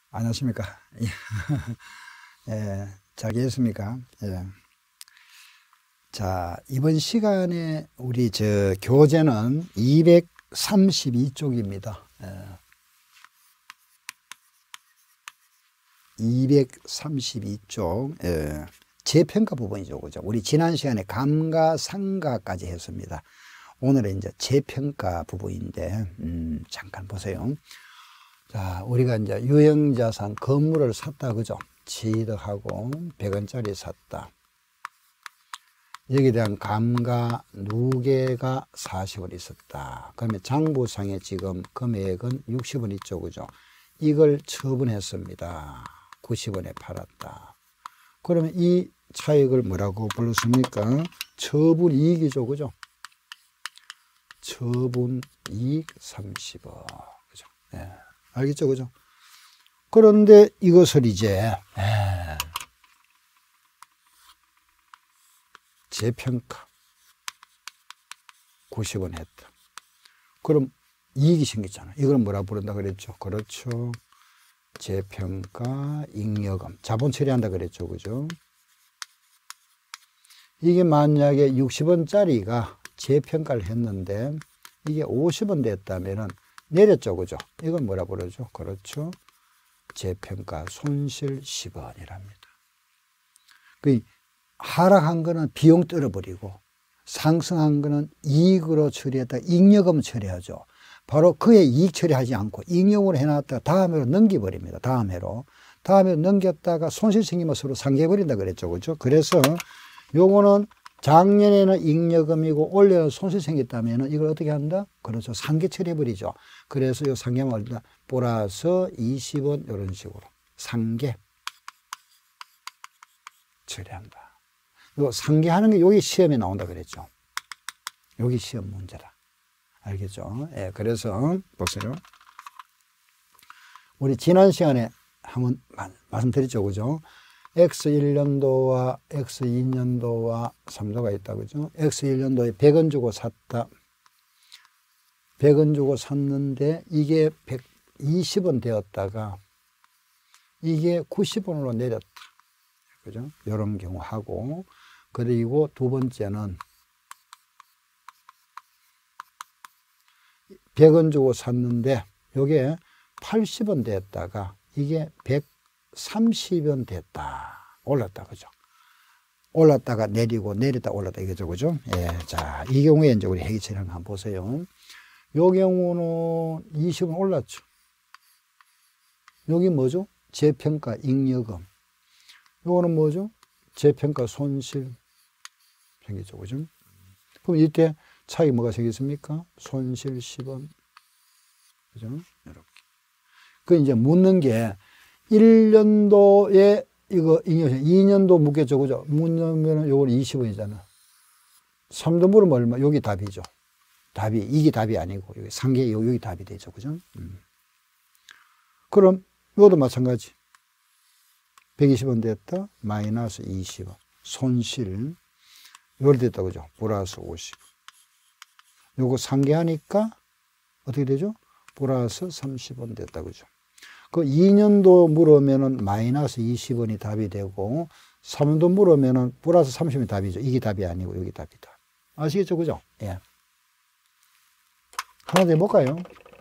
안녕하십니까. 예, 잘 계셨습니까? 예. 자, 이번 시간에 우리 교재는 232쪽입니다. 예. 232쪽, 예. 재평가 부분이죠. 그죠? 우리 지난 시간에 감가상가까지 했습니다. 오늘은 이제 재평가 부분인데, 잠깐 보세요. 자, 우리가 이제 유형자산 건물을 샀다, 그죠? 취득하고 100원짜리 샀다. 여기에 대한 감가 누계가 40원 있었다. 그러면 장부상에 지금 금액은 60원 있죠, 그죠? 이걸 처분했습니다. 90원에 팔았다. 그러면 이 차익을 뭐라고 불렀습니까? 처분이익이죠, 그죠? 처분이익 30원. 그죠? 네. 알겠죠, 그죠? 그런데 이것을 이제 재평가 90원 했다. 그럼 이익이 생겼잖아. 이걸 뭐라 부른다 그랬죠? 그렇죠. 재평가 잉여금. 자본 처리한다 그랬죠, 그죠? 이게 만약에 60원짜리가 재평가를 했는데 이게 50원 됐다면은 내렸죠, 그죠? 이건 뭐라 부르죠? 그렇죠. 재평가 손실 10원이랍니다. 그 하락한 거는 비용 떨어버리고 상승한 거는 이익으로 처리했다. 잉여금 처리하죠. 바로 그의 이익 처리하지 않고 잉여금으로 해놨다가 다음 해로 넘겨버립니다. 다음 해로 넘겼다가 손실 생기면 서로 상계해버린다 그랬죠, 그죠? 그래서 요거는 작년에는 잉여금이고 올해는 손실 생겼다면 이걸 어떻게 한다? 그렇죠. 상계 처리해버리죠. 그래서 이 상계만 얼마? 플러스 20원 이런 식으로 상계 처리한다. 요 상계하는 게 여기 시험에 나온다 그랬죠. 여기 시험 문제다. 알겠죠? 예, 그래서 보세요. 우리 지난 시간에 한번 말씀드렸죠, 그죠? X1년도와 X2년도와 3도가 있다, 그죠? X1년도에 100원 주고 샀다. 100원 주고 샀는데 이게 120원 되었다가 이게 90원으로 내렸다. 그죠? 이런 경우 하고, 그리고 두 번째는 100원 주고 샀는데 요게 80원 됐다가 이게 130원 됐다. 올랐다. 그죠? 올랐다가 내리고 내렸다 올랐다. 이거죠. 그죠? 예. 자, 이 경우에 이제 우리 회계처리 한번 보세요. 요 경우는 20원 올랐죠. 여기 뭐죠? 재평가 잉여금. 요거는 뭐죠? 재평가 손실 생기죠. 그죠? 그럼 이때 차익 뭐가 생겼습니까? 손실 10원. 그죠? 이렇게. 그 이제 묻는 게 1년도에 이거 잉여금, 2년도 묻겠죠. 그죠? 묻으면 요건 20원이잖아. 3도 물으면 얼마? 여기 답이죠. 답이, 이게 답이 아니고, 여기 상계, 여기 답이 되죠. 그죠? 그럼 이것도 마찬가지. 120원 됐다. 마이너스 20원. 손실. 이걸 됐다. 그죠? 플러스 50원. 요거 상계하니까 어떻게 되죠? 플러스 30원 됐다. 그죠? 그 2년도 물으면은 마이너스 20원이 답이 되고, 3도 물으면은 플러스 30원이 답이죠. 이게 답이 아니고, 여기 답이다. 아시겠죠? 그죠? 예. 하나 더 해볼까요?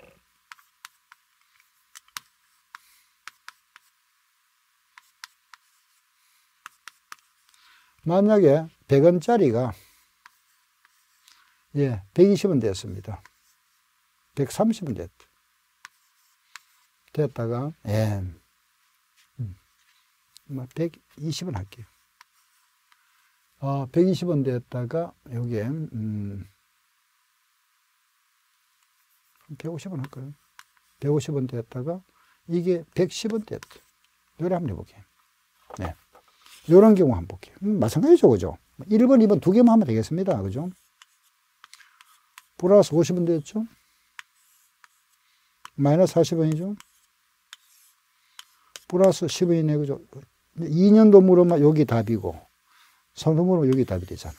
만약에 100원짜리가 120원 됐습니다. 130원 됐다. 됐다가 120원 할게요. 120원 됐다가 여기에 150원 할까요? 150원 됐다가 이게 110원 됐다. 요래 한번 해볼게요. 네. 요런 경우 한번 볼게요. 마찬가지죠, 그죠? 1번, 2번 두 개만 하면 되겠습니다. 그죠? 플러스 50원 됐죠? 마이너스 40원이죠? 플러스 10원이네, 그죠? 2년도 물으면 여기 답이고, 3도 물으면 여기 답이 되잖아.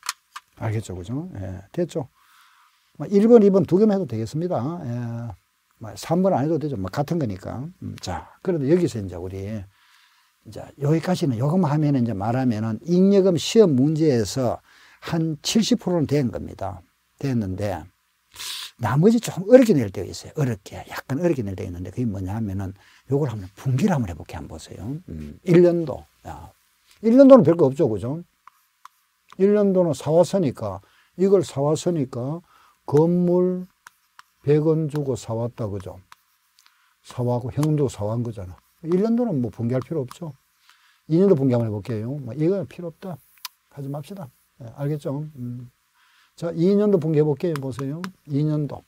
알겠죠, 그죠? 예, 됐죠? 1번, 2번 두 개만 해도 되겠습니다. 예. 3번 안 해도 되죠. 뭐 같은 거니까. 자, 그래도 여기서 이제 우리 이제 여기까지는 요것만 하면 이제 말하면은 잉여금 시험 문제에서 한 70%는 된 겁니다. 됐는데 나머지 좀 어렵게 낼 때가 있어요. 약간 어렵게 낼 때가 있는데 그게 뭐냐 하면은 요걸 한번 분기를 한번 해볼게 한번 보세요. 1년도. 1년도는 별거 없죠. 그죠? 1년도는 사왔으니까 이걸 사왔으니까 건물 100원 주고 사왔다. 그죠? 사와고 현금도 사와한 거잖아. 1년도는 뭐 분기할 필요 없죠. 2년도 분기 한번 해볼게요. 이건 필요 없다. 하지 맙시다. 네, 알겠죠? 자, 2년도 분기 해볼게요. 보세요. 2년도.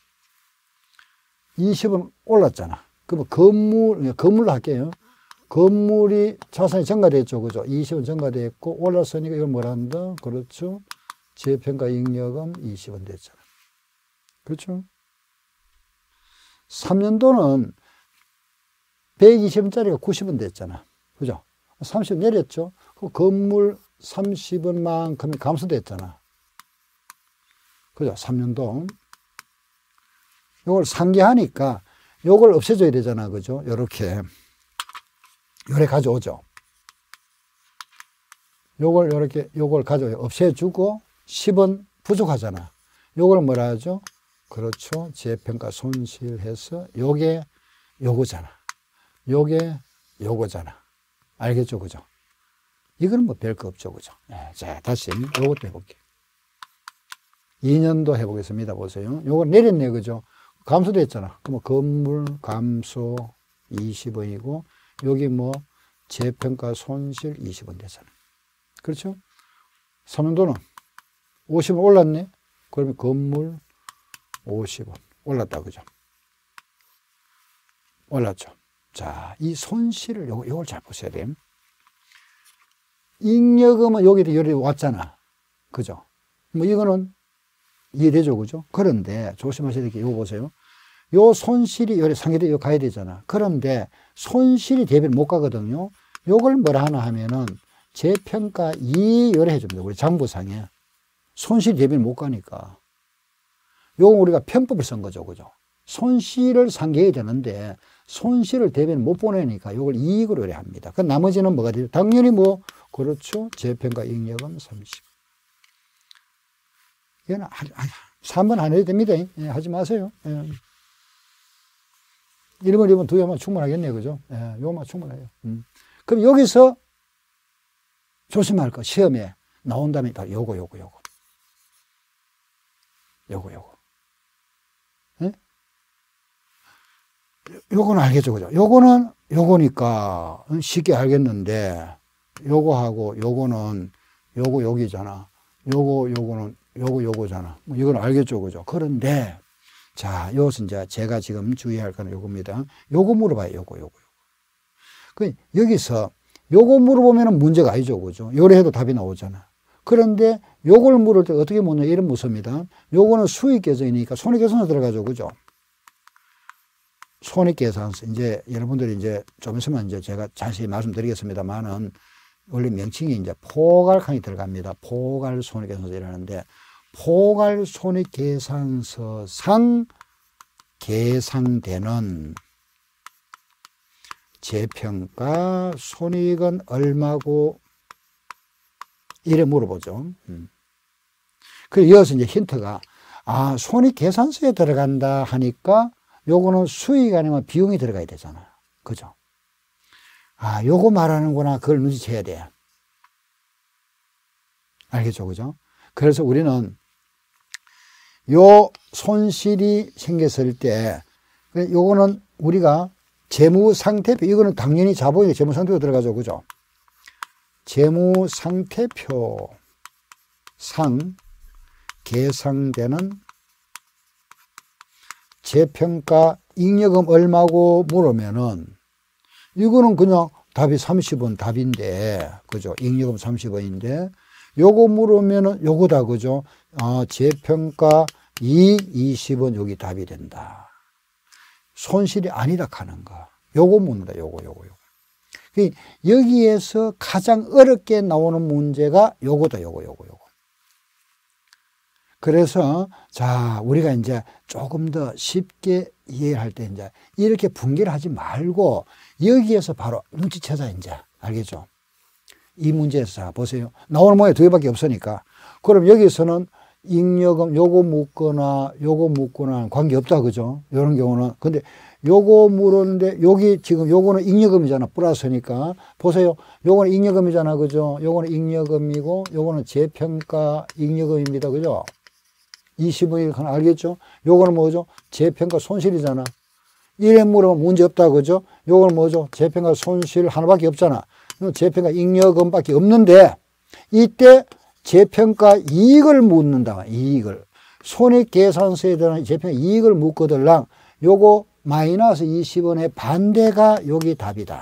20은 올랐잖아. 그러면 건물로 할게요. 건물이 자산이 증가됐죠. 그죠? 20은 증가됐고, 올랐으니까 이걸 뭐라 한다? 그렇죠. 재평가 잉여금 20원 됐잖아. 그렇죠? 3년도는 120원짜리가 90원 됐잖아. 그죠? 30원 내렸죠? 그 건물 30원만큼이 감소됐잖아. 그죠? 3년도. 요걸 상기하니까 요걸 없애줘야 되잖아. 그죠? 요렇게. 요래 가져오죠. 요걸 가져와요. 없애주고 10원 부족하잖아. 요걸 뭐라 하죠? 그렇죠. 재평가 손실해서 요게 요거잖아. 요게 요거잖아. 알겠죠? 그죠? 이거는 뭐 별거 없죠. 그죠? 네, 자, 다시 요것도 해볼게요. 2년도 해보겠습니다. 보세요. 요거 내렸네. 그죠? 감소됐잖아. 그럼 건물 감소 20원이고, 여기 뭐 재평가 손실 20원 되잖아. 그렇죠? 3년도는 50원 올랐네? 그러면 건물 50원 올랐다. 그죠? 올랐죠. 자, 이 손실을 요걸 잘 보셔야 돼요. 잉여금은 여기 왔잖아. 그죠? 뭐 이거는 이해되죠. 그죠? 그런데 조심하셔야 될 게 이거 보세요. 요 손실이 요래 상계대 요 가야 되잖아. 그런데 손실이 대비를 못 가거든요. 요걸 뭐라 하나 하면은 재평가 2 요래 해줍니다. 우리 장부상에. 손실이 대비를 못 가니까. 요거 우리가 편법을 쓴 거죠. 그죠? 손실을 상계해야 되는데 손실을 대비를 못 보내니까 요걸 이익으로 요래 합니다. 그 나머지는 뭐가 되죠? 당연히 뭐, 그렇죠. 재평가 잉여금 30. 이거는 3번 안 해도 됩니다. 예, 하지 마세요. 예. 1번, 2번, 2개만 충분하겠네요. 그죠? 예, 요거만 충분해요. 그럼 여기서 조심할 거, 시험에 나온다면 다 요거. 예? 요거는 알겠죠. 그죠? 요거는 요거니까 쉽게 알겠는데, 요거하고 요거는 여기잖아. 요거는 요거잖아. 뭐 이건 알겠죠. 그죠? 그런데, 자, 요것은 이제 제가 지금 주의할 거는 요겁니다. 요거 물어봐요. 요거. 여기서 요거 물어보면 문제가 아니죠. 그죠? 요래 해도 답이 나오잖아. 그런데 요걸 물을 때 어떻게 묻냐? 이런 무섭니다. 요거는 수익계산이니까 손익계산서 들어가죠. 그죠? 손익계산서. 이제 여러분들이 이제 좀 있으면 이제 제가 자세히 말씀드리겠습니다만은 원래 명칭이 이제 포괄칸이 들어갑니다. 포괄 손익계산서라는데 포괄 손익계산서상 계상되는 재평가 손익은 얼마고 이래 물어보죠. 그래서 이어서 이제 힌트가 손익계산서에 들어간다 하니까 요거는 수익 아니면 비용이 들어가야 되잖아. 그죠? 요거 말하는구나. 그걸 눈치채야 돼. 알겠죠? 그죠? 그래서 우리는 요 손실이 생겼을 때, 요거는 우리가 재무상태표, 이거는 당연히 자본이 재무상태표 들어가죠. 그죠? 재무상태표상 계상되는 재평가 잉여금 얼마고 물으면은, 이거는 그냥 답이 30원 답인데, 그죠? 잉여금 30원인데, 요거 물으면은 요거다. 그죠? 재평가 이익 20원 여기 답이 된다. 손실이 아니다 하는 거. 요거 묻는다. 요거. 여기에서 가장 어렵게 나오는 문제가 요거다. 요거. 그래서 자, 우리가 이제 조금 더 쉽게 이해할 때 이제 이렇게 분개를 하지 말고 여기에서 바로 눈치채자 이제. 알겠죠? 이 문제에서 자, 보세요. 나오는 모양이 두 개밖에 없으니까. 그럼 여기서는 잉여금 요거 묻거나 관계없다. 그죠? 이런 경우는. 근데 요거 물었는데 여기 지금 요거는 잉여금이잖아. 플러스니까. 보세요. 요거는 잉여금이잖아. 그죠? 요거는 잉여금이고 요거는 재평가 잉여금입니다. 그죠? 20일 하나 알겠죠? 요거는 뭐죠? 재평가 손실이잖아. 이래 물으면 문제 없다. 그죠? 요거는 뭐죠? 재평가 손실 하나밖에 없잖아. 재평가 잉여금밖에 없는데 이때 재평가 이익을 묻는다. 이익을. 손익계산서에 대한 재평가 이익을 묻거들랑 요거 마이너스 20원의 반대가 여기 답이다.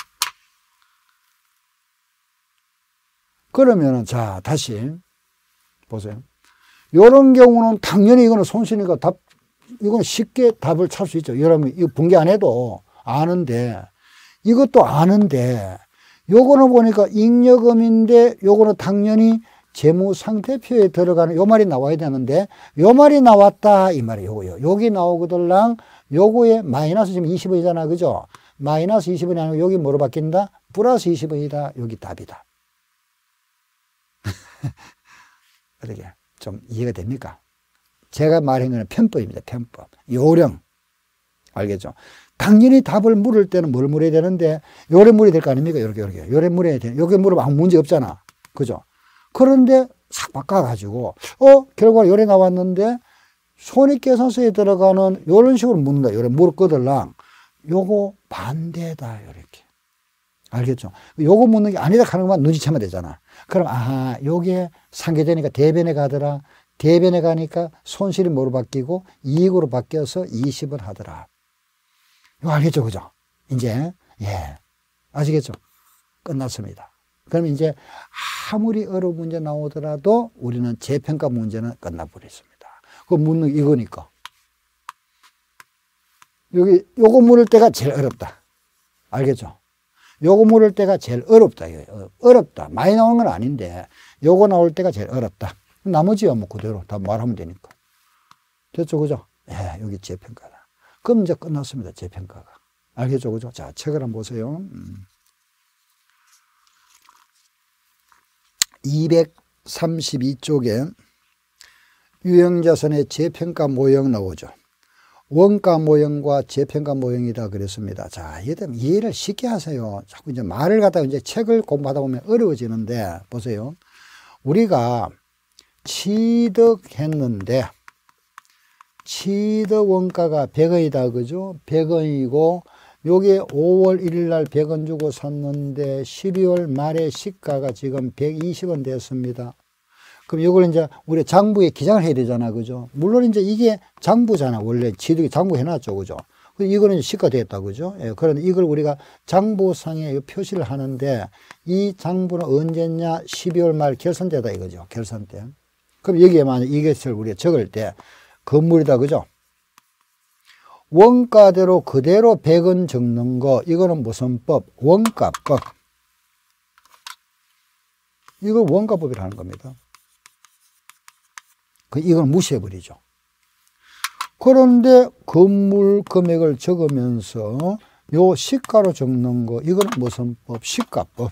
그러면은 자, 다시 보세요. 요런 경우는 당연히 이거는 손실이니까 이건 쉽게 답을 찾을 수 있죠. 여러분, 이거 분개 안 해도 아는데, 이것도 아는데, 요거는 보니까 잉여금인데, 요거는 당연히 재무상태표에 들어가는 요 말이 나와야 되는데, 요 말이 나왔다, 이 말이에요. 요거요. 여기 나오거들랑, 요거에 마이너스 지금 20원이잖아. 그죠? 마이너스 20원이 아니고 여기 뭐로 바뀐다? 플러스 20원이다. 여기 답이다. 어떻게 좀 이해가 됩니까? 제가 말한 거는 편법입니다. 편법. 요령. 알겠죠? 당연히 답을 물을 때는 뭘 물어야 되는데, 요래 물어야 될 거 아닙니까? 요렇게. 요래 물어야 돼. 요게 물으면 아무 문제 없잖아. 그죠? 그런데 싹 바꿔가지고, 결과 요래 나왔는데, 손익계산서에 들어가는 요런 식으로 묻는다. 요래 물었거들랑, 요거 반대다. 요렇게. 알겠죠? 요거 묻는 게 아니다 하는 것만 눈치채면 되잖아. 그럼, 아하, 요게 상계되니까 대변에 가더라. 대변에 가니까 손실이 뭐로 바뀌고 이익으로 바뀌어서 20을 하더라. 이거 알겠죠? 그죠? 이제, 예. 아시겠죠? 끝났습니다. 그럼 이제 아무리 어려운 문제 나오더라도 우리는 재평가 문제는 끝나버렸습니다. 그 묻는 이거니까. 여기, 요거 물을 때가 제일 어렵다. 알겠죠? 요거 물을 때가 제일 어렵다. 어렵다. 많이 나오는 건 아닌데, 요거 나올 때가 제일 어렵다. 나머지야 뭐 그대로 다 말하면 되니까. 됐죠? 그죠? 예, 여기 재평가다. 그럼 이제 끝났습니다. 재평가가. 알겠죠? 그죠? 자, 책을 한번 보세요. 232쪽에 유형자산의 재평가 모형 나오죠. 원가 모형과 재평가 모형이다 그랬습니다. 자, 이해를 쉽게 하세요. 자꾸 이제 말을 갖다가 이제 책을 공부하다 보면 어려워지는데, 보세요. 우리가 취득했는데, 취득 원가가 100원이다. 그죠? 100원이고, 요게 5월 1일 날 100원 주고 샀는데, 12월 말에 시가가 지금 120원 됐습니다. 그럼 이걸 이제 우리 장부에 기장을 해야 되잖아. 그죠? 물론 이제 이게 장부잖아. 원래 취득이 장부 해놨죠. 그죠? 이거는 시가 됐다. 그죠? 예, 그런데 이걸 우리가 장부상에 표시를 하는데, 이 장부는 언제냐? 12월 말 결산대다 이거죠. 결산대. 그럼 여기에 만약 이것을 우리가 적을 때, 건물이다. 그죠? 원가대로 그대로 100원 적는 거, 이거는 무슨 법? 원가법. 이걸 원가법이라는 겁니다. 이걸 무시해버리죠. 그런데 건물 금액을 적으면서 요 시가로 적는 거, 이건 무슨 법? 시가법.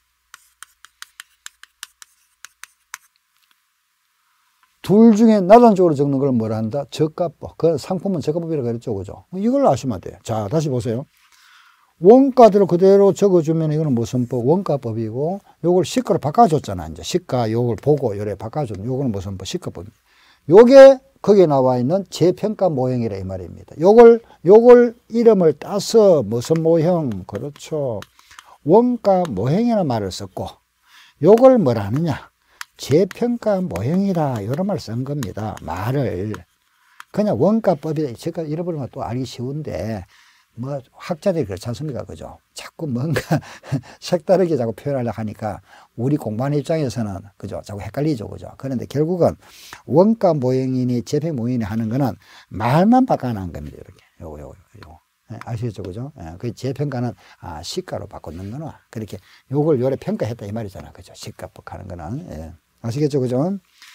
둘 중에 낮은 쪽으로 적는 걸 뭐라 한다? 저가법. 그 상품은 저가법이라고 그랬죠. 그죠? 이걸 아시면 돼요. 자, 다시 보세요. 원가대로 그대로 적어주면 이거는 무슨 법? 원가법이고, 요걸 시가로 바꿔줬잖아. 이제 시가 요걸 보고 요래 바꿔줬는 요거는 무슨 법? 시가법입니다. 요게 거기에 나와 있는 재평가 모형이라 이 말입니다. 요걸 이름을 따서 무슨 모형? 그렇죠. 원가 모형이라는 말을 썼고, 요걸 뭐라 하느냐? 재평가 모형이라 이런 말 쓴 겁니다. 말을. 그냥 원가법이다. 제가 잃어버리면 또 알기 쉬운데, 뭐 학자들이 그렇지 않습니까? 그죠? 자꾸 뭔가 색다르게 자꾸 표현하려고 하니까 우리 공부하는 입장에서는 그죠? 자꾸 헷갈리죠. 그죠? 그런데 결국은 원가 모형이니 재평 모형이니 하는 거는 말만 바꿔놓은 겁니다. 이렇게. 요거. 네, 아시겠죠? 그죠? 네, 그 재평가는 시가로 바꾸는 거나 그렇게 요걸 요래 평가했다 이 말이잖아. 그죠? 시가법 하는 거는. 예. 아시겠죠? 그죠?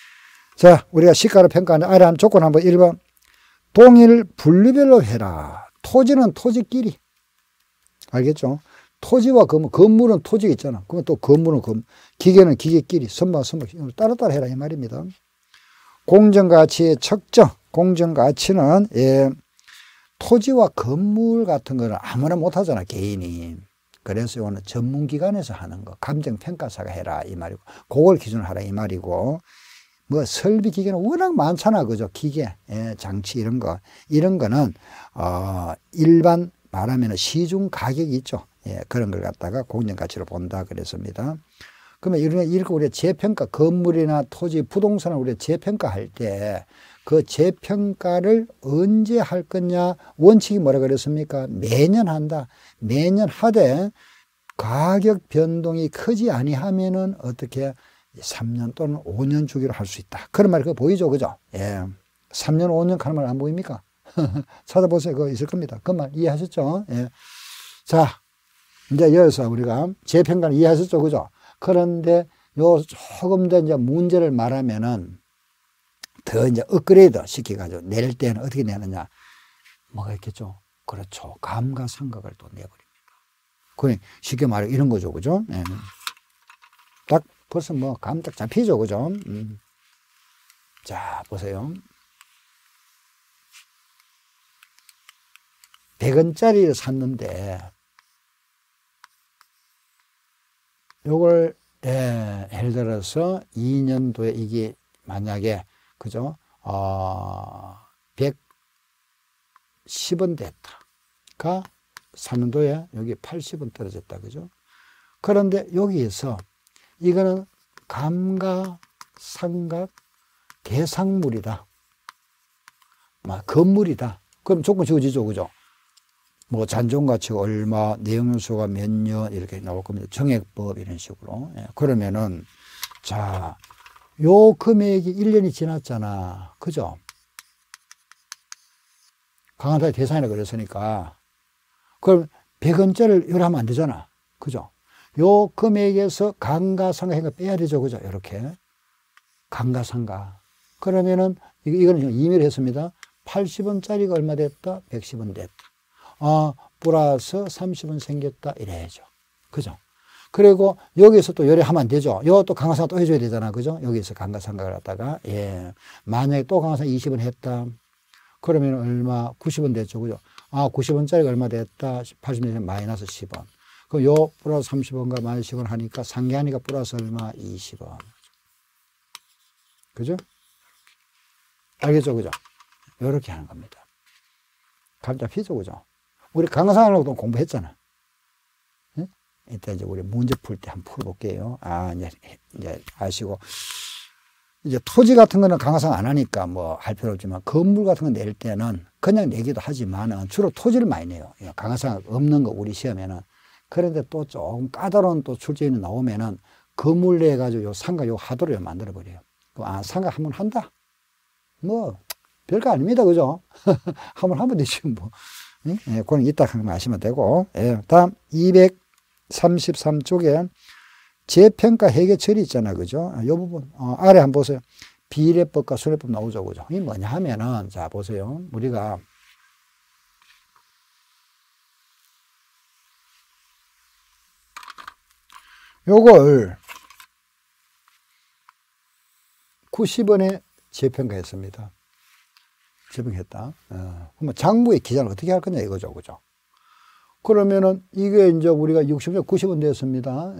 자, 우리가 시가를 평가하는 아래 한 조건 한번 1번. 동일 분류별로 해라. 토지는 토지끼리. 알겠죠? 토지와 건물은 토지가 있잖아. 그러면 또 건물은 기계는 기계끼리. 선박. 따로따로 해라. 이 말입니다. 공정가치의 측정. 공정가치는, 토지와 건물 같은 거는 아무나 못 하잖아, 개인이. 그래서 이거는 전문기관에서 하는 거. 감정평가사가 해라. 이 말이고. 그걸 기준으로 하라. 이 말이고. 뭐 설비 기계는 워낙 많잖아. 그죠? 기계, 장치 이런 거. 이런 거는, 일반 말하면 시중 가격이 있죠. 그런 걸 갖다가 공정가치로 본다. 그랬습니다. 그러면 이렇게 우리가 재평가, 건물이나 토지, 부동산을 우리가 재평가할 때 그 재평가를 언제 할 거냐? 원칙이 뭐라 그랬습니까? 매년 한다. 매년 하되 가격 변동이 크지 아니하면은 어떻게 3년 또는 5년 주기로 할 수 있다. 그런 말 그거 보이죠? 그죠? 3년, 5년 가는 말 안 보입니까? 찾아보세요. 그거 있을 겁니다. 그 말 이해하셨죠? 자, 이제 여기서 우리가 재평가를 이해하셨죠? 그죠? 그런데 요 조금 더 이제 문제를 말하면은 더 이제 업그레이드 시켜가지고 낼 때는 어떻게 내느냐. 뭐가 있겠죠? 그렇죠. 감가상각을 또 내버립니다. 그래, 쉽게 말해 이런 거죠. 그죠? 딱 벌써 뭐 감 딱 잡히죠. 그죠? 자, 보세요. 100원짜리를 샀는데 요걸 예를 들어서 2년도에 이게 만약에 그죠? 110원 됐다가 3년도에 여기 80원 떨어졌다. 그죠? 그런데 여기에서 이거는 감가상각 대상물이다. 건물이다. 그럼 조건 지어지죠. 그죠? 뭐 잔존가치가 얼마, 내용요소가 몇 년 이렇게 나올 겁니다. 정액법 이런 식으로. 그러면은 자, 요 금액이 1년이 지났잖아. 그죠? 강화사의 대상이라 그랬으니까. 그럼 100원짜리를 이렇게 하면 안 되잖아. 그죠? 요 금액에서 감가상각 빼야 되죠. 그죠? 이렇게. 감가상각. 그러면은, 이거는 지금 임의를 했습니다. 80원짜리가 얼마 됐다? 110원 됐다. 플러스 30원 생겼다. 이래야죠. 그죠? 그리고 여기서 또 요리하면 안 되죠. 요 또 감가상각 또 해줘야 되잖아. 그죠? 여기서 감가상각을 갖다가, 만약에 또 감가상각 20원 했다. 그러면 얼마? 90원 됐죠. 그죠? 90원짜리가 얼마 됐다? 80원 마이너스 10원. 그럼 요 플러스 30원과 마이너스 10원 하니까 상계하니까 플러스 얼마? 20원. 그죠? 알겠죠? 그죠? 요렇게 하는 겁니다. 감 잡히죠? 그죠? 우리 감가상각하고도 공부했잖아. 이따 이제 우리 문제 풀 때 한번 풀어볼게요. 이제 아시고. 이제 토지 같은 거는 감가상각 안 하니까 뭐 할 필요 없지만 건물 같은 거 낼 때는 그냥 내기도 하지만은 주로 토지를 많이 내요. 감가상각 없는 거 우리 시험에는. 그런데 또 조금 까다로운 또 출제인이 나오면은 건물 내가지고 요 상가 요 하도를 만들어버려요. 그럼 상가 한번 한다? 뭐, 별거 아닙니다. 그죠? 한번 하면 되지 뭐. 그건 이따 아시면 되고. 다음 233쪽에 재평가 회계 처리 있잖아. 그죠? 요 부분, 아래 한번 보세요. 비례법과 손해법 나오죠. 그죠? 이게 뭐냐 하면은, 자, 보세요. 우리가 요걸 90원에 재평가했습니다. 재평했다. 그러면 장부의 기장을 어떻게 할 거냐 이거죠. 그죠? 그러면은 이게 이제 우리가 60원, 90원 됐습니다.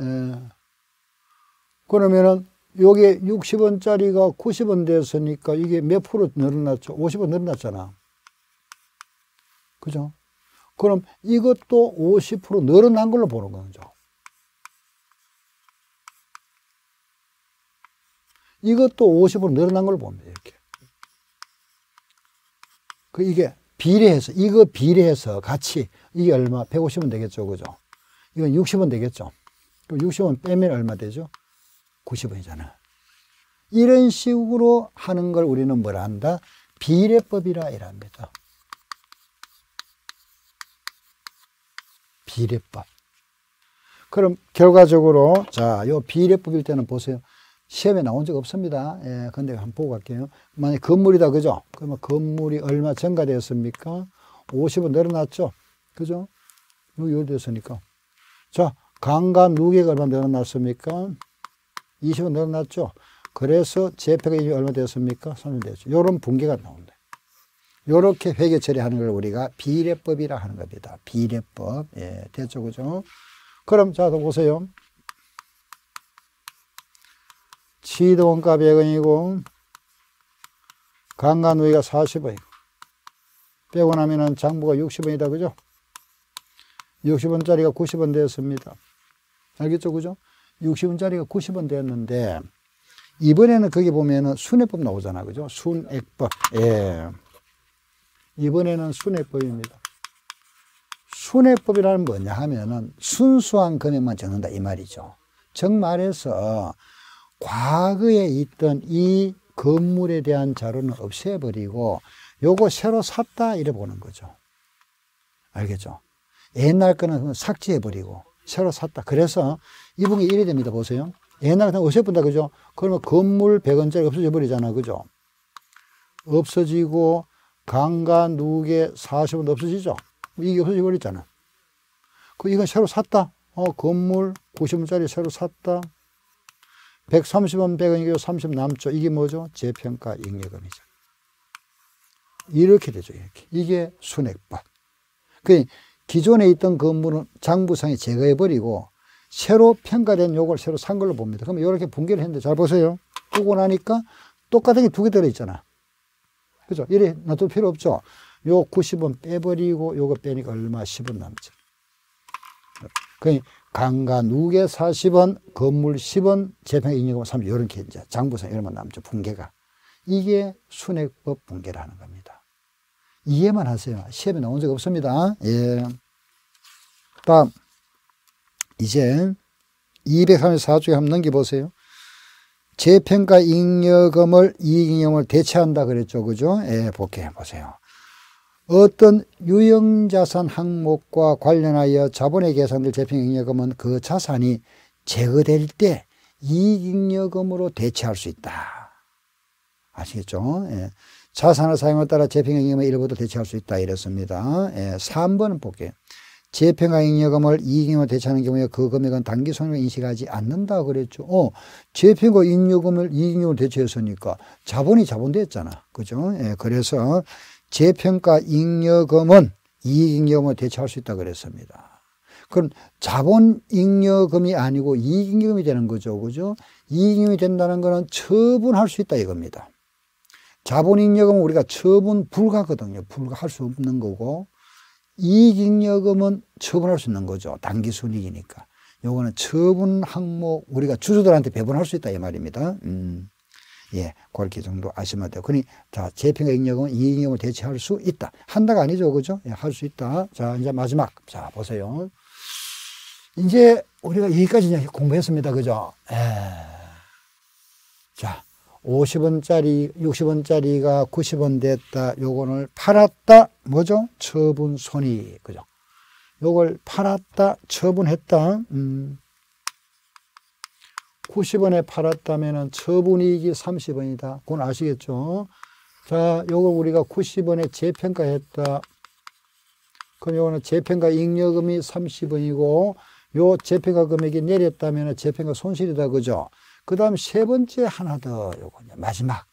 그러면은 요게 60원짜리가 90원 됐으니까 이게 몇 프로 늘어났죠? 50원 늘어났잖아. 그죠? 그럼 이것도 50% 늘어난 걸로 보는 거죠. 이것도 50% 늘어난 걸로 봅니다. 이렇게. 이게 비례해서, 이거 비례해서 같이, 이게 얼마? 150원 되겠죠. 그죠? 이건 60원 되겠죠. 그럼 60원 빼면 얼마 되죠? 90원이잖아. 이런 식으로 하는 걸 우리는 뭐라 한다? 비례법이라 이랍니다. 비례법. 그럼 결과적으로, 자, 요 비례법일 때는 보세요. 시험에 나온 적 없습니다. 예, 근데 한번 보고 갈게요. 만약 건물이다, 그죠? 그러면 건물이 얼마 증가되었습니까? 50원 늘어났죠? 그죠? 여기 됐으니까. 자, 강과 누계가 얼마 늘어났습니까? 20원 늘어났죠? 그래서 재평가 이익이 얼마 되었습니까? 30원 되었죠. 이런 분계가 나온다. 이렇게 회계 처리하는 걸 우리가 비례법이라 하는 겁니다. 비례법. 예, 됐죠, 그죠? 그럼, 자, 또 보세요. 취득원가 100원이고, 강과 누이가 40원이고, 빼고 나면은 장부가 60원이다, 그죠? 60원짜리가 90원 되었습니다. 알겠죠, 그죠? 60원짜리가 90원 되었는데, 이번에는 거기 보면은 순회법 나오잖아, 그죠? 순액법. 예. 이번에는 순회법입니다. 순회법이라는 뭐냐 하면은 순수한 금액만 적는다, 이 말이죠. 정말해서 과거에 있던 이 건물에 대한 자료는 없애버리고 요거 새로 샀다 이래 보는 거죠. 알겠죠? 옛날 거는 삭제해버리고 새로 샀다. 그래서 이 부분이 이래 됩니다. 보세요. 옛날 거는 없애본다, 그죠? 그러면 건물 100원짜리 없어져 버리잖아, 그죠? 없어지고 강과 누계 40원 없어지죠? 이게 없어져 버렸잖아. 이건 새로 샀다. 건물 90원짜리 새로 샀다. 130원, 100원이고 30 남죠. 이게 뭐죠? 재평가 잉여금이죠. 이렇게 되죠. 이렇게. 이게 순액법. 기존에 있던 건물은 장부상에 제거해버리고 새로 평가된 요걸 새로 산 걸로 봅니다. 그러면 이렇게 분개를 했는데 잘 보세요. 뜨고 나니까 똑같은 게 두 개 들어있잖아. 그죠? 이래 놔둘 필요 없죠. 요 90원 빼버리고 요거 빼니까 얼마? 10원 남죠. 그러니까 강과 누계 40원, 건물 10원, 재평가 잉여금 30원, 이렇게 이제 장부상 얼마 남죠. 분계가. 이게 순액법 분계라는 겁니다. 이해만 하세요. 시험에 나온 적 없습니다. 예. 다음. 이제 234쪽에 한번 넘겨보세요. 재평가 잉여금을 이익잉여금을 대체한다 그랬죠. 그죠? 예, 볼게요. 보세요. 어떤 유형자산 항목과 관련하여 자본에 계산될 재평가 잉여금은 그 자산이 제거될 때 이익잉여금으로 대체할 수 있다. 아시겠죠? 예. 자산의 사용에 따라 재평가 잉여금의 일부도 대체할 수 있다. 이랬습니다. 예, 3번은 볼게요. 재평가 잉여금을 이익잉여금으로 대체하는 경우에 그 금액은 단기 손해로 인식하지 않는다 그랬죠. 재평가 잉여금을 이익잉여금으로 대체했으니까 자본이 자본됐잖아. 그죠? 예, 그래서 재평가 잉여금은 이익잉여금으로 대체할 수 있다 그랬습니다. 그럼 자본잉여금이 아니고 이익잉여금이 되는 거죠. 그죠? 이익잉여금이 된다는 거는 처분할 수 있다 이겁니다. 자본잉여금은 우리가 처분 불가거든요. 불가할 수 없는 거고, 이익잉여금은 처분할 수 있는 거죠. 단기순이익이니까. 요거는 처분 항목, 우리가 주주들한테 배분할 수 있다 이 말입니다. 예, 그렇게 정도 아시면 돼요. 그러니 자, 재평가 잉여금은 이익잉여금을 대체할 수 있다. 한다가 아니죠, 그죠? 예, 할 수 있다. 자, 이제 마지막. 자, 보세요. 이제 우리가 여기까지 이제 공부했습니다, 그죠? 자, 50원짜리, 60원짜리가 90원 됐다. 요거를 팔았다. 뭐죠? 처분 손익. 그죠? 요걸 팔았다. 처분했다. 90원에 팔았다면은 처분이익이 30원이다. 그건 아시겠죠? 자, 요걸 우리가 90원에 재평가했다. 그럼 요거는 재평가 잉여금이 30원이고, 요 재평가 금액이 내렸다면 재평가 손실이다. 그죠? 그 다음 세 번째 하나 더, 요거, 마지막.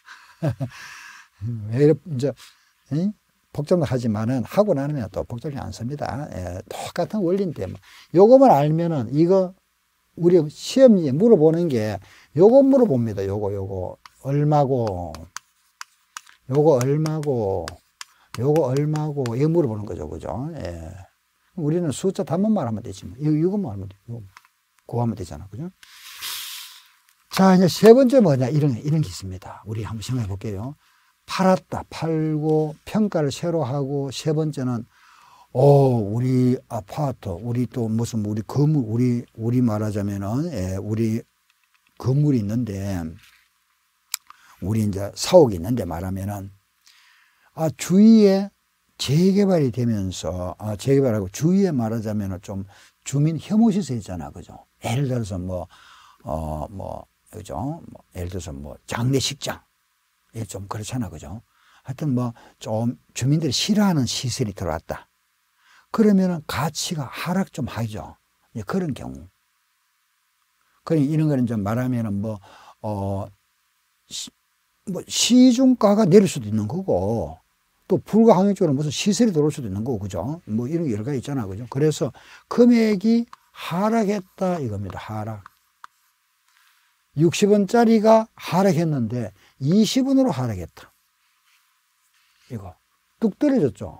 왜 이제, 복잡하지만은 하고 나면 또 복잡하지 않습니다. 예, 똑같은 원리인데, 요거만 알면은 이거, 우리 시험지에 물어보는 게 요거 물어봅니다. 요거. 얼마고, 요거 얼마고, 요거 얼마고, 이거 물어보는 거죠. 그죠? 예. 우리는 숫자 단문만 하면 되지. 이것만 하면 돼. 그거 하면 되잖아. 그죠? 자, 이제 세 번째 뭐냐, 이런 게 있습니다. 우리 한번 생각해 볼게요. 팔았다, 팔고, 평가를 새로 하고, 세 번째는, 우리 아파트, 우리 또 무슨, 우리 건물, 우리 말하자면은, 예, 우리 건물이 있는데, 우리 이제 사옥이 있는데 말하면은, 주위에 재개발이 되면서, 재개발하고 주위에 말하자면은 좀 주민 혐오시설 있잖아. 그죠? 예를 들어서 그죠? 뭐 예를 들어서 뭐 장례식장. 예, 좀 그렇잖아. 그죠? 하여튼 뭐 좀 주민들이 싫어하는 시설이 들어왔다. 그러면은 가치가 하락 좀 하죠. 예, 그런 경우. 그러니까 이런 거는 좀 말하면은 뭐 시중가가 내릴 수도 있는 거고, 또 불가항력적으로 무슨 시설이 들어올 수도 있는 거고, 그죠? 뭐 이런 여러 가지 있잖아. 그죠? 그래서 금액이 하락했다 이겁니다. 하락. 60원짜리가 하락했는데 20원으로 하락했다. 이거. 뚝 떨어졌죠?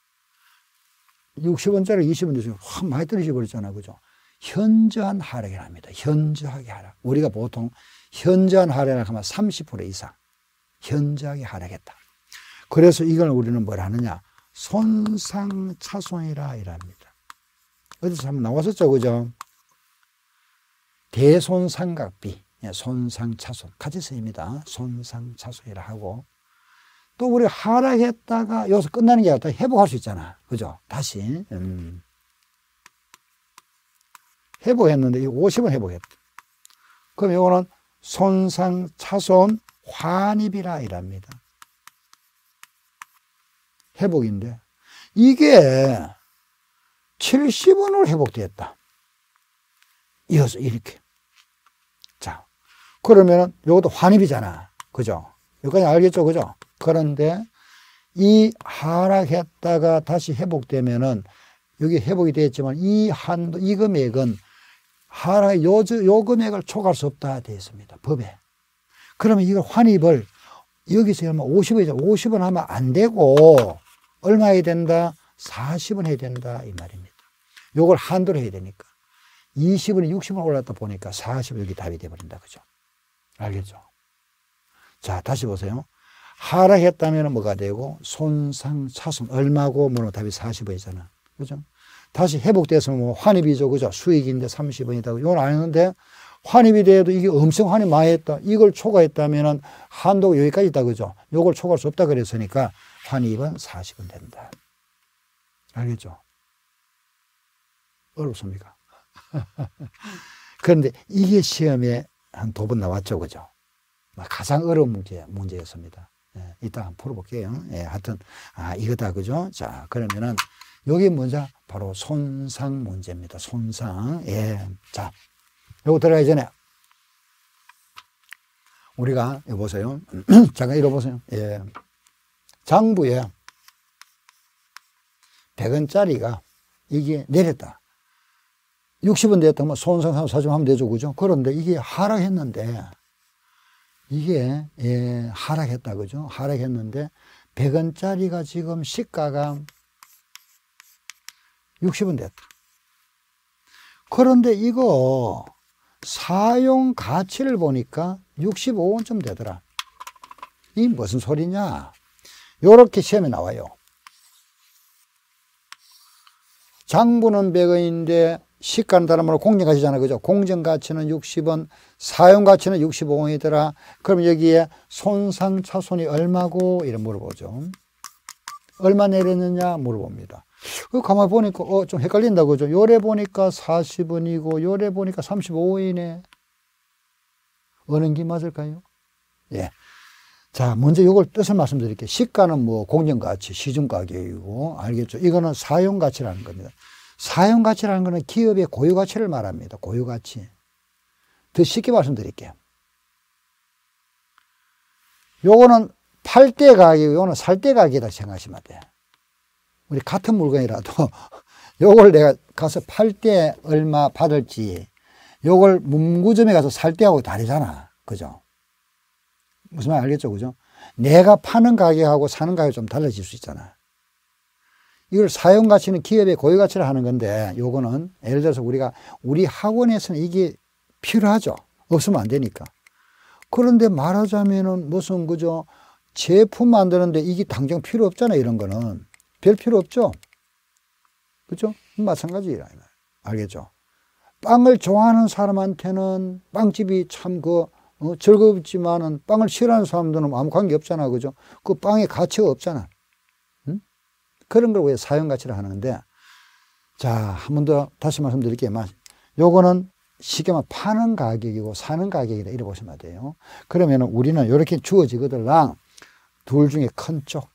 60원짜리 20원 돼서 확 많이 떨어져 버렸잖아. 그죠? 현저한 하락이 납니다. 현저하게 하락. 우리가 보통 현저한 하락을 하면 30% 이상. 현저하게 하락했다. 그래서 이걸 우리는 뭘 하느냐? 손상차손이라 이랍니다. 어디서 한번 나왔었죠? 그죠? 대손상각비, 손상차손. 같이 쓰입니다. 손상차손이라 하고. 또 우리 하락했다가 여기서 끝나는 게 아니라 회복할 수 있잖아. 그죠? 다시. 회복했는데, 이 50원 회복했다. 그럼 이거는 손상차손 환입이라 이랍니다. 회복인데, 이게 70원으로 회복되었다. 이어서 이렇게. 자, 그러면은 이것도 환입이잖아. 그죠? 여기까지 알겠죠? 그죠? 그런데 이 하락했다가 다시 회복되면은 여기 회복이 되었지만 이 한도, 이 금액은 하락의 요 금액을 초과할 수 없다 되어 있습니다. 법에. 그러면 이걸 환입을 여기서 하면 50원이죠. 50원 하면 안 되고 얼마 해야 된다? 40원 해야 된다 이 말입니다. 요걸 한도로 해야 되니까 20원이 60원 올랐다 보니까 40원 여기 답이 돼버린다. 그죠? 알겠죠? 자, 다시 보세요. 하락했다면 뭐가 되고 손상차손 얼마고 뭐로 답이 40원이잖아. 그죠? 다시 회복돼서 뭐 환입이죠. 그죠? 수익인데 30원이다. 이건 아니는데 환입이 돼도 이게 엄청 환입 많이 했다. 이걸 초과했다면은 한도가 여기까지 있다. 그죠? 요걸 초과할 수 없다 그랬으니까 환입은 40원 된다. 알겠죠? 어렵습니까? 그런데 이게 시험에 한 2번 나왔죠. 그죠? 가장 어려운 문제였습니다. 예, 이따 한번 풀어볼게요. 예, 하여튼, 이거다. 그죠? 자, 그러면은, 여기 먼저 바로 손상 문제입니다. 손상. 예. 자, 요거 들어가기 전에, 우리가, 이거 보세요. 잠깐 읽어보세요. 예. 장부에 100원짜리가 이게 내렸다. 60원 됐다면 손상 40원 하면 되죠. 그죠? 그런데 이게 하락했는데, 이게, 예, 하락했다. 그죠? 하락했는데, 100원짜리가 지금 시가가 60원 됐다. 그런데 이거, 사용 가치를 보니까 65원쯤 되더라. 이 무슨 소리냐? 요렇게 시험에 나와요. 장부는 100원인데, 시가는 다른 말로 공정가치잖아. 그죠? 공정가치는 60원, 사용가치는 65원이더라. 그럼 여기에 손상차손이 얼마고? 이런 물어보죠. 얼마 내렸느냐? 물어봅니다. 가만히 보니까, 좀 헷갈린다. 그죠? 요래 보니까 40원이고, 요래 보니까 35원이네. 어느 게 맞을까요? 예. 자, 먼저 요걸 뜻을 말씀드릴게요. 시가는 뭐 공정가치, 시중가격이고, 알겠죠? 이거는 사용가치라는 겁니다. 사용가치라는 것은 기업의 고유가치를 말합니다. 고유가치. 더 쉽게 말씀드릴게요. 요거는 팔 때 가격이고, 요거는 살 때 가격이다 생각하시면 돼요. 우리 같은 물건이라도, 요걸 내가 가서 팔 때 얼마 받을지, 요걸 문구점에 가서 살 때하고 다르잖아. 그죠? 무슨 말 알겠죠? 그죠? 내가 파는 가격하고 사는 가격이 좀 달라질 수 있잖아. 이걸 사용가치는 기업의 고유가치를 하는 건데, 요거는 예를 들어서 우리 학원에서는 이게 필요하죠. 없으면 안 되니까. 그런데 말하자면은 무슨, 그죠? 제품 만드는데 이게 당장 필요 없잖아요. 이런 거는. 별 필요 없죠. 그죠? 마찬가지라. 알겠죠? 빵을 좋아하는 사람한테는 빵집이 참 즐겁지만은 빵을 싫어하는 사람들은 아무 관계 없잖아. 그죠? 그 빵의 가치가 없잖아. 그런 걸 왜 사용가치를 하는데, 자, 한 번 더 다시 말씀드릴게요. 요거는 쉽게 말하면 파는 가격이고 사는 가격이다 이렇게 보시면 돼요. 그러면 우리는 이렇게 주어지거들랑 둘 중에 큰 쪽.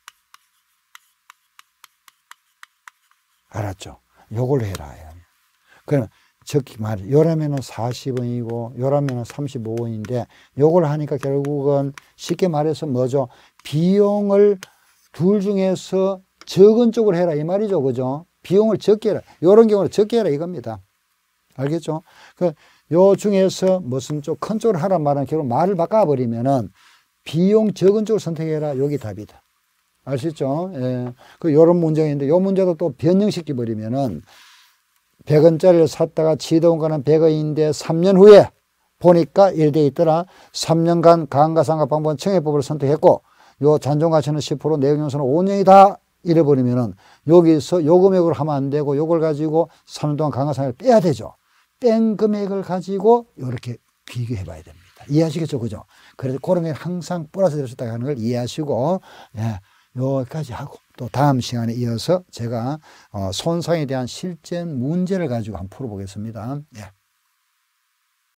알았죠? 요걸 해라. 그럼 즉 말 요라면은 40원이고 요라면은 35원인데 요걸 하니까 결국은 쉽게 말해서 뭐죠? 비용을 둘 중에서 적은 쪽을 해라 이 말이죠. 그죠? 비용을 적게 해라. 요런 경우는 적게 해라 이겁니다. 알겠죠? 요 중에서 무슨 쪽 큰 쪽을 하란 말은 결국 말을 바꿔버리면은 비용 적은 쪽을 선택해라. 여기 답이다. 아시죠? 예. 요런 문제인데 요 문제도 또 변형시켜 버리면은 100원짜리를 샀다가 지도원가는 100원인데 3년 후에 보니까 이래 있더라. 3년간 감가상각 방법 청약법을 선택했고 요 잔존가치는 10% 내역연수는 5년이다. 이래 버리면은 여기서 요 금액으로 하면 안 되고 요걸 가지고 3년 동안 감가상각을 빼야 되죠. 뺀 금액을 가지고 이렇게 비교해 봐야 됩니다. 이해하시겠죠? 그죠? 그래서 그런 게 항상 플러스 될 수 있다고 하는 걸 이해하시고, 예, 여기까지 하고, 또 다음 시간에 이어서 제가 손상에 대한 실전 문제를 가지고 한번 풀어보겠습니다. 예.